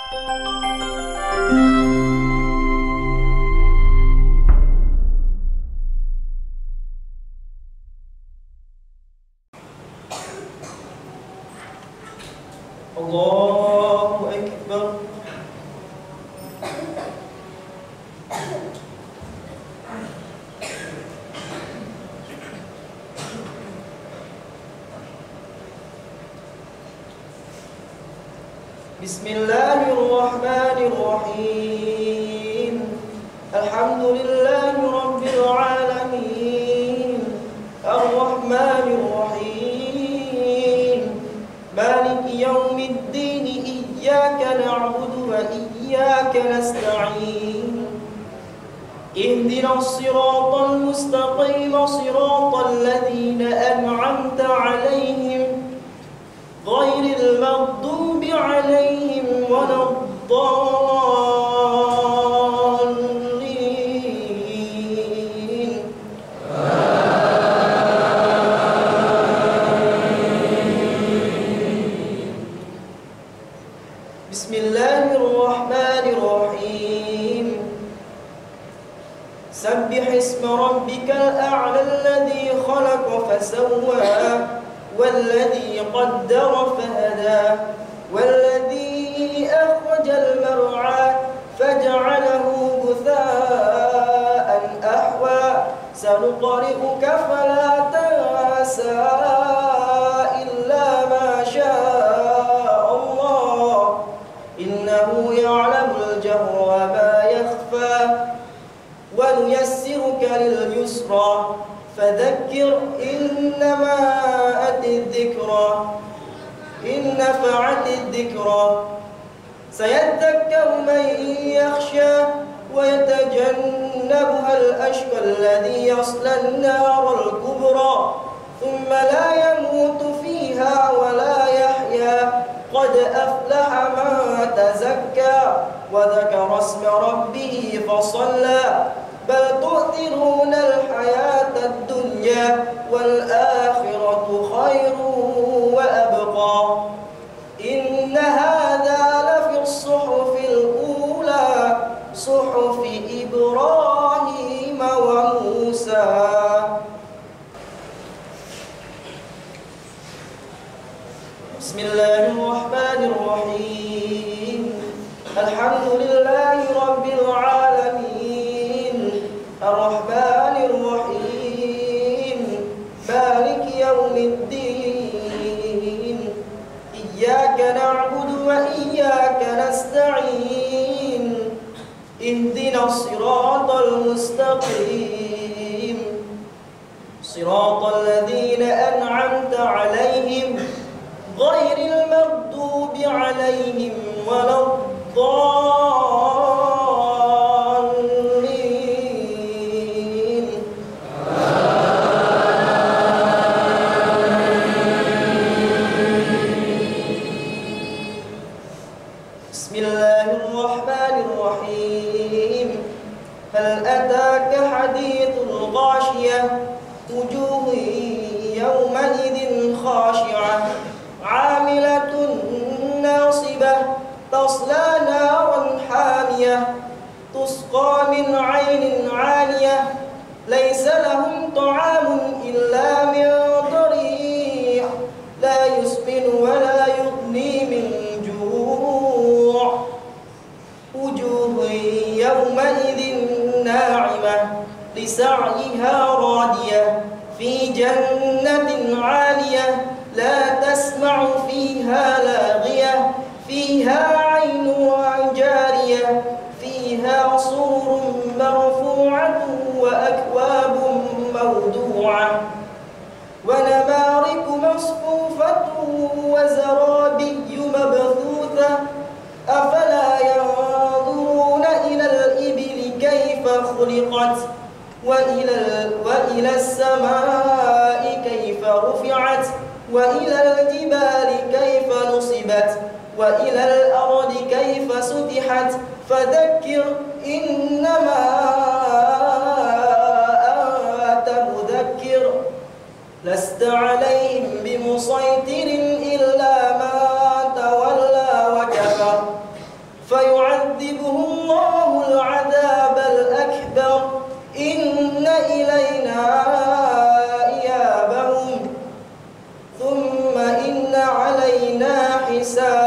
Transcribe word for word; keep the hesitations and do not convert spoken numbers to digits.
الله أكبر. بسم الله الرحمن الرحيم. الحمد لله رب العالمين الرحمن الرحيم مالك يوم الدين إياك نعبد وإياك نستعين اهدنا الصراط المستقيم صراط الذين أنعمت عليهم غير المغضوب عليهم ولا الضالين. بسم الله الرحمن الرحيم. سبح اسم ربك الأعلى الذي خلق فسوى والذي قدر فهدى والذي أخرج المرعى فجعله غثاء أحوى سنقرئك فلا تنسى إلا ما شاء الله إنه يعلم الجهر وما يخفى ونيسرك لليسرى فذكر إنما أتي الذكرى إن نفعت الذكرى سيذكر من يخشى ويتجنبها الأشقى الذي يصلى النار الكبرى ثم لا يموت فيها ولا يحيا قد أفلح من تزكى وذكر اسم ربه فصلى بل تؤثرون الحياة الدنيا والآخرة خير وأبقى إن هذا لفي الصحف الأولى صحف إبراهيم وموسى. بسم الله الرحمن الرحيم. الحمد لله رب العالمين الرحمن الرحيم مالك يوم الدين إياك نعبد وإياك نستعين اهدنا الصراط المستقيم صراط الذين أنعمت عليهم غير المغضوب عليهم ولا الضالين. بسم الله الرحمن الرحيم. هل أتاك حديث الغاشية وجوه يومئذ خاشعة عاملة ناصبة تصلى نارا حامية تسقى من عين عانية ليس لهم طعام إلا من ضريع لا يسمن ولا يغني من جوع وجوه يومئذ ناعمة لسعيها راضية في جنة عالية لا تسمع فيها لاغية فيها عين جارية فيها سرر مرفوعة وأكواب موضوعة ونمارق مصفوفة وزرابي مبثوثة أفلا ينظرون إلى الإبل كيف خلقت وإلى, وإلى السماء كيف رفعت وإلى الجبال كيف نصبت وإلى الأرض كيف سطحت فذكر إنما أنت مذكر لست عليهم بمسيطر إلا من تولى وكفر حساب